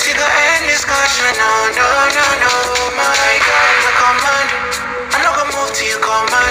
guess you got end discussion. No, no, no, no. My God, no command. I no go move till you command.